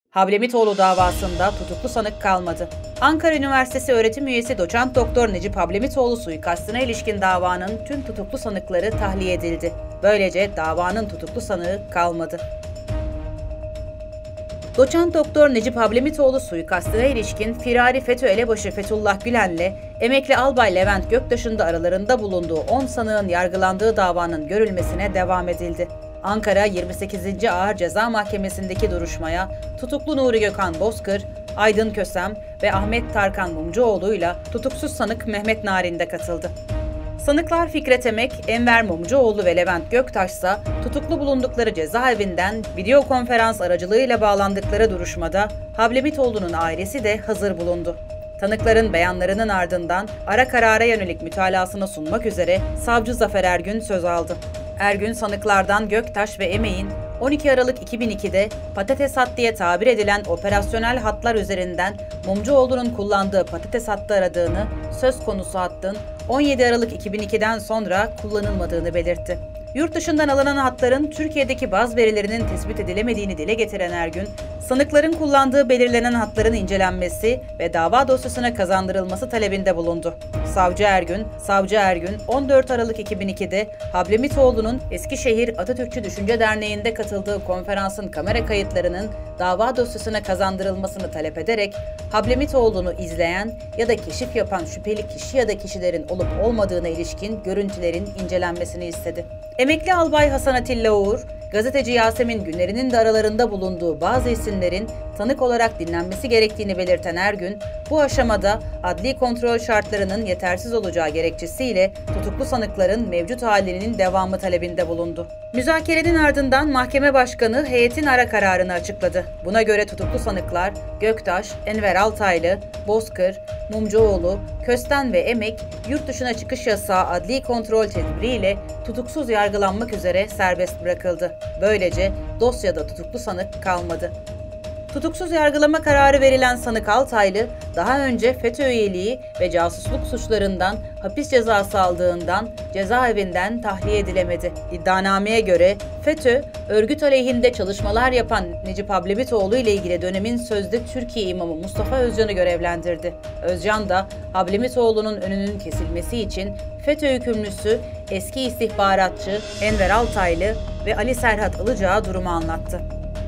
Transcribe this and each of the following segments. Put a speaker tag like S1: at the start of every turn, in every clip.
S1: Hablemitoğlu davasında tutuklu sanık kalmadı. Ankara Üniversitesi öğretim üyesi doçent doktor Necip Hablemitoğlu suikastına ilişkin davanın tüm tutuklu sanıkları tahliye edildi. Böylece davanın tutuklu sanığı kalmadı. Doçent doktor Necip Hablemitoğlu suikastına ilişkin firari FETÖ elebaşı Fethullah Gülen'le emekli albay Levent Göktaş'ın da aralarında bulunduğu 10 sanığın yargılandığı davanın görülmesine devam edildi. Ankara 28. Ağır Ceza Mahkemesi'ndeki duruşmaya tutuklu Nuri Gökhan Bozkır, Aydın Kösem ve Ahmet Tarkan Mumcuoğlu'yla tutuksuz sanık Mehmet Narin de katıldı. Sanıklar Fikret Emek, Enver Mumcuoğlu ve Levent Göktaş ise tutuklu bulundukları cezaevinden video konferans aracılığıyla bağlandıkları duruşmada Hablemitoğlu'nun ailesi de hazır bulundu. Tanıkların beyanlarının ardından ara karara yönelik mütalasını sunmak üzere savcı Zafer Ergün söz aldı. Ergün sanıklardan Göktaş ve Emek'in 12 Aralık 2002'de patates hat diye tabir edilen operasyonel hatlar üzerinden Mumcuoğlu'nun kullandığı patates hattı aradığını, söz konusu hattın 17 Aralık 2002'den sonra kullanılmadığını belirtti. Yurt dışından alınan hatların Türkiye'deki baz verilerinin tespit edilemediğini dile getiren Ergün, sanıkların kullandığı belirlenen hatların incelenmesi ve dava dosyasına kazandırılması talebinde bulundu. Savcı Ergün, 14 Aralık 2002'de Hablemitoğlu'nun Eskişehir Atatürkçü Düşünce Derneği'nde katıldığı konferansın kamera kayıtlarının dava dosyasına kazandırılmasını talep ederek Hablemitoğlu'nu izleyen ya da keşif yapan şüpheli kişi ya da kişilerin olup olmadığına ilişkin görüntülerin incelenmesini istedi. Emekli albay Hasan Atilla Uğur, gazeteci Yasemin Güner'in de aralarında bulunduğu bazı isimlerin tanık olarak dinlenmesi gerektiğini belirten Ergün, bu aşamada adli kontrol şartlarının yetersiz olacağı gerekçesiyle tutuklu sanıkların mevcut halinin devamı talebinde bulundu. Müzakerenin ardından mahkeme başkanı heyetin ara kararını açıkladı. Buna göre tutuklu sanıklar Göktaş, Enver Altaylı, Bozkır, Mumcuoğlu, Kösten ve Emek, yurt dışına çıkış yasağı adli kontrol tedbiriyle tutuksuz yargılanmak üzere serbest bırakıldı. Böylece dosyada tutuklu sanık kalmadı. Tutuksuz yargılama kararı verilen sanık Altaylı, daha önce FETÖ üyeliği ve casusluk suçlarından hapis cezası aldığından cezaevinden tahliye edilemedi. İddianameye göre FETÖ, örgüt aleyhinde çalışmalar yapan Necip Hablemitoğlu ile ilgili dönemin sözde Türkiye imamı Mustafa Özcan'ı görevlendirdi. Özcan da Hablemitoğlu'nun önünün kesilmesi için FETÖ hükümlüsü eski istihbaratçı Enver Altaylı ve Ali Serhat Ilıcağa durumu anlattı.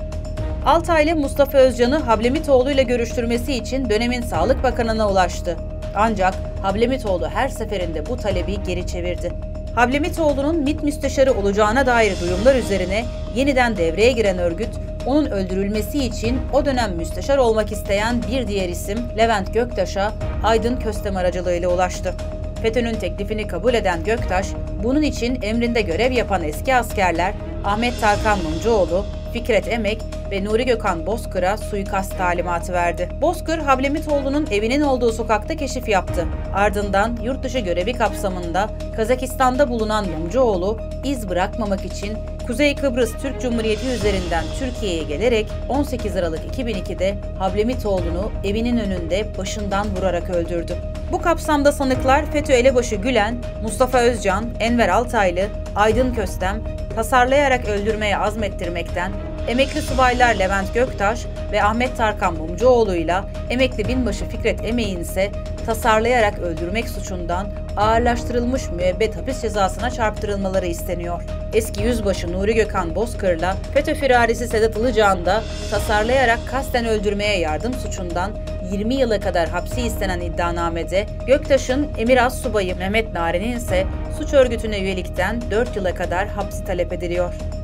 S1: Altaylı, Mustafa Özcan'ı Hablemitoğlu ile görüştürmesi için dönemin Sağlık Bakanı'na ulaştı. Ancak Hablemitoğlu her seferinde bu talebi geri çevirdi. Hablemitoğlu'nun MİT müsteşarı olacağına dair duyumlar üzerine yeniden devreye giren örgüt, onun öldürülmesi için o dönem müsteşar olmak isteyen bir diğer isim Levent Göktaş'a Aydın Köstem aracılığıyla ulaştı. FETÖ'nün teklifini kabul eden Göktaş, bunun için emrinde görev yapan eski askerler Ahmet Tarkan Mumcuoğlu, Fikret Emek ve Nuri Gökhan Bozkır'a suikast talimatı verdi. Bozkır, Hablemitoğlu'nun evinin olduğu sokakta keşif yaptı. Ardından yurt dışı görevi kapsamında Kazakistan'da bulunan Mumcuoğlu, iz bırakmamak için Kuzey Kıbrıs Türk Cumhuriyeti üzerinden Türkiye'ye gelerek 18 Aralık 2002'de Hablemitoğlu'nu evinin önünde başından vurarak öldürdü. Bu kapsamda sanıklar FETÖ elebaşı Gülen, Mustafa Özcan, Enver Altaylı, Aydın Köstem, tasarlayarak öldürmeye azmettirmekten, emekli subaylar Levent Göktaş ve Ahmet Tarkan Mumcuoğlu'yla emekli binbaşı Fikret Emek'in ise tasarlayarak öldürmek suçundan ağırlaştırılmış müebbet hapis cezasına çarptırılmaları isteniyor. Eski yüzbaşı Nuri Gökhan Bozkır'la FETÖ firarisi Sedat Ilıcağ'ın da tasarlayarak kasten öldürmeye yardım suçundan 20 yıla kadar hapsi istenen iddianamede Göktaş'ın emir astsubayı Mehmet Narin'in ise suç örgütüne üyelikten 4 yıla kadar hapsi talep ediliyor.